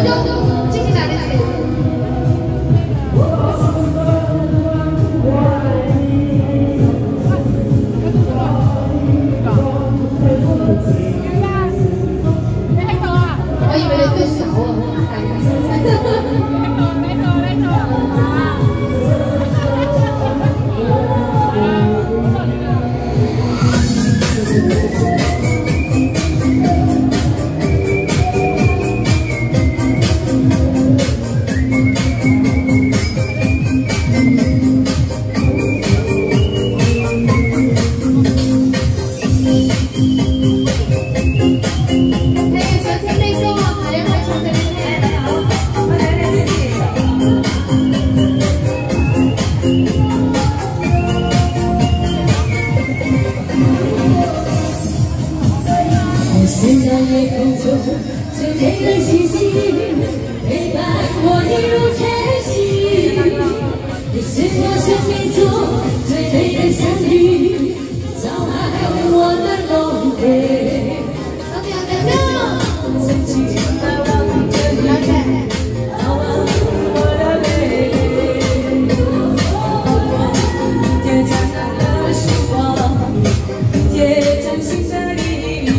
就继续来练习。 我以为你最小是那夜空中最美的星星，陪伴我一路前行。你是我生命中最美的相遇，早安我的龙飞。曾经难忘的你，早安我的美丽。天灿烂了时光，也真心的你。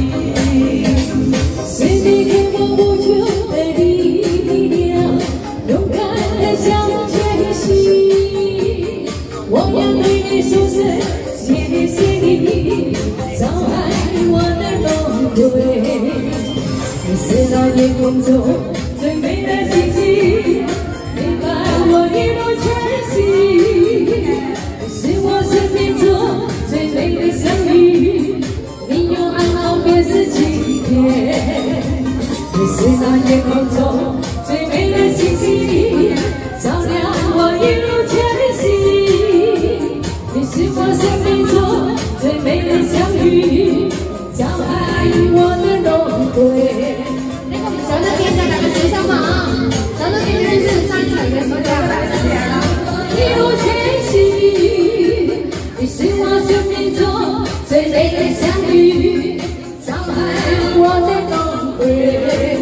是你给我无穷的力量，勇敢地向前行。我要对你说声谢谢你，早安我的龙归。你是那夜空中最美的星星，陪伴我一路前行。你是我生命中最美的相遇，你用爱告别是晴天。 你是那夜空中最美的星星，照亮我一路前行。你是我生命中最美的相遇，早安我的龙归。 那个小的边在哪个学校吗？小的边是三水的学校， 一路前行，你是我生命中最美的相遇，早安我的龙归。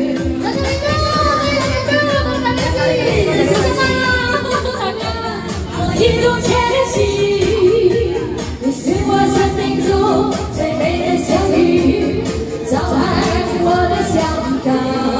一路前行，你是我生命中最美的相遇，早安我的香港。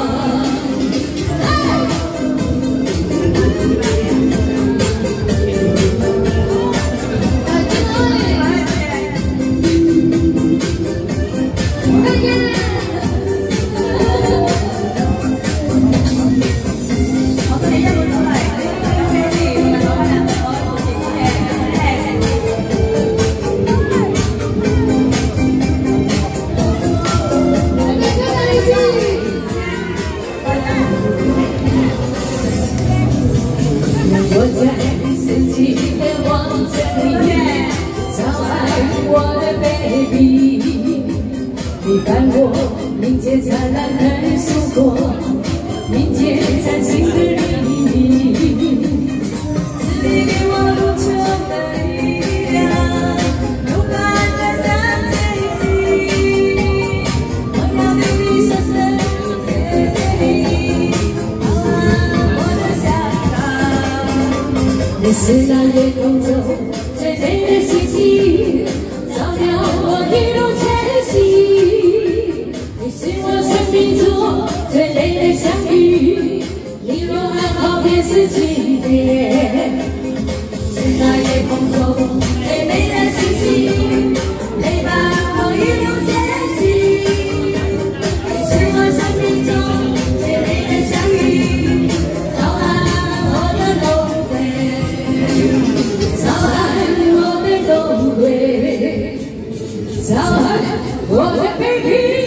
我在深情地望着你，早安我的 baby， 你伴我迎接灿烂的曙光，迎接崭新的黎明。是你给我无穷的力量，勇敢地向前行。我要对你说声谢谢你，早安我的香港。 你是那夜空中最美的星星，照亮我一路前行。你是我生命中最美的相遇，你若安好便是晴天。是那夜空中最美的星星，陪伴我一路前行。你是我生命中最美的相遇，早安我的龙飞。 早安，我的龙归，早安，我的 baby。